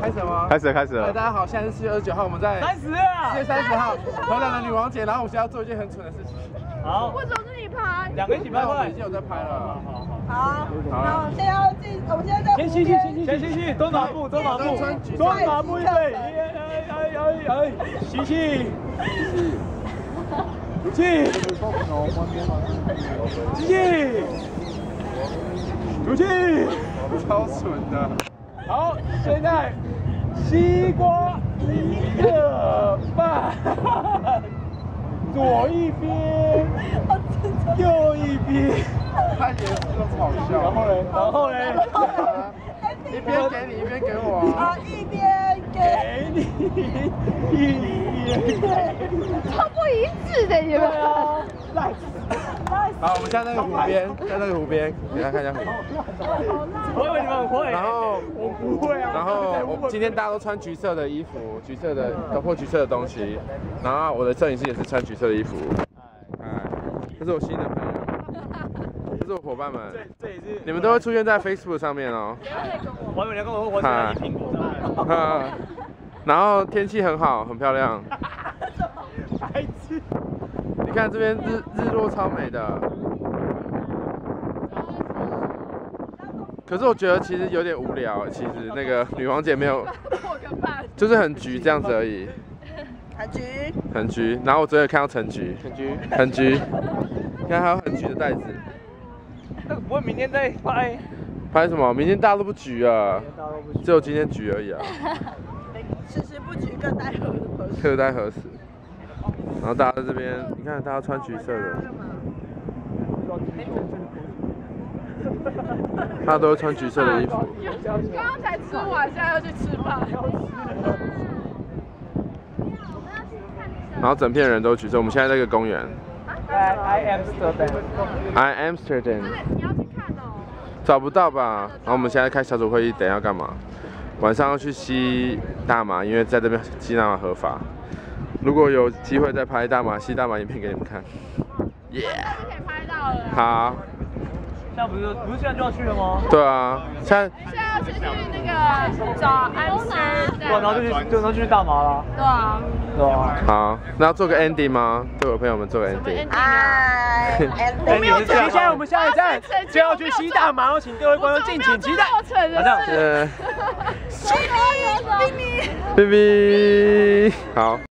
开始了吗？ 开始了，开始了。 大家好，现在是4月29号，我们在 30啊 4月30号荷兰的女王节，然后我们现在要做一件很蠢的事情。 好， 为什么是你拍 2个一起拍过来。 已经有在拍了。 好，好，现在要进，我们现在在先吸，东马步，东马步，预备，吸气，吐气，吸气，吐气， 超蠢的。 好，现在西瓜1个半，左一边，右一边。 他也是都好笑。 然后嘞， 一边给你，一边给我。 啊，一边给你，一边给。 超不一致的，你们。 好，我们现在那个湖边，在那个湖边，给大家看一下湖。 我以为你们很会。 然后我不会啊。 然后我今天大家都穿橘色的衣服，橘色的搞破橘色的东西。然后我的摄影师也是穿橘色的衣服。这是我新的朋友，这是我伙伴们。 这也是。 你们都会出现在 Facebook 上面哦。 我以为你要跟我说我喜欢苹果上面。 然后天气很好，很漂亮。 白痴。 你看这边日落超美的。可是我觉得其实有点无聊，其实那个女王节没有，就是很橘这样子而已。 很橘。 很橘，然后我昨天有看到橙橘。很橘。你看还有很橘的袋子。 那不会明天再拍？ 拍什么？明天大家都不橘啊，只有今天橘而已啊。 时时不橘，更待何时？ 各待何时？然后大家在这边，你看大家穿橘色的，大家都会穿橘色的衣服。 刚刚才吃完，现在要去吃饭。 然后整片人都橘色。我们现在在一个公园。 I Amsterdam。 你要去看哦。 找不到吧？然后我们现在开小组会议，等一下要干嘛？晚上要去吸大麻，因为在这边吸大麻合法。如果有机会再拍吸大麻影片给你们看。耶！ 可以拍到了。 好。 现在不是现在就要去了吗？ 对啊，现在要去那个找安斯， 对，然后就去大麻了。 对啊。 对啊。 好，那要做个 ending 吗？对我朋友们做个 ending。 我没有接下来我们下一站就要去吸大麻，请各位观众敬请期待。 好像。 冰冰，好。